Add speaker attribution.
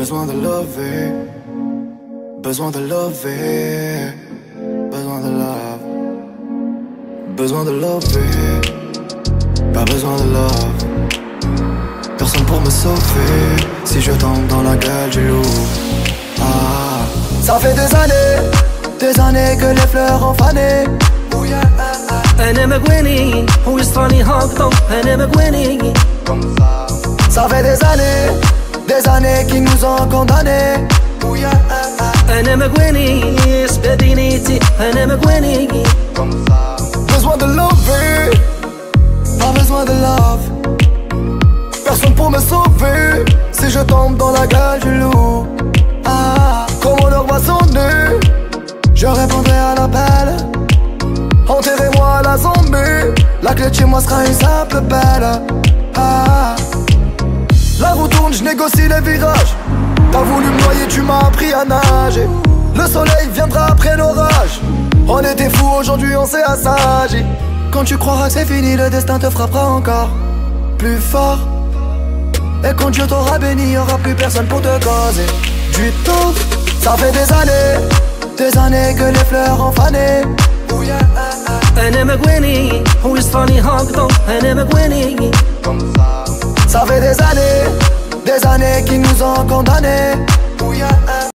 Speaker 1: besoin de lover, besoin de lover, besoin de love, besoin de lover, pas besoin de love. Personne pour me sauver, si je tombe dans la gueule du loup. Ah. Ça fait des années que les fleurs ont fané.
Speaker 2: أنا مقويني ويصفاني هاكطو أنا مقويني.
Speaker 1: Ça fait des années qu'ils nous ont condamnés.
Speaker 2: أنا مقويني سبدينيتي أنا مقويني.
Speaker 1: Besoin de lover, pas besoin de love. Personne pour me sauver, si je tombe dans la gueule du loup. Ah, quand mon heure va sonner, je répondrai à l'appel. Enterrez-moi à la zombie, la clé de chez moi sera une simple belle. Ah, la roue tourne, je négocie les virages. T'as voulu me noyer, tu m'as appris à nager. Le soleil viendra après l'orage. On était fous, aujourd'hui on s'est assagi. Quand tu croiras que c'est fini, le destin te frappera encore plus fort. Et quand Dieu t'aura béni, y'aura plus personne pour te causer du tort. Ça fait des années que les fleurs ont fané.
Speaker 2: أنا مقويني ويصفاني هاكطو أنا مقويني.
Speaker 1: Ça fait des années qu'ils nous ont condamnés.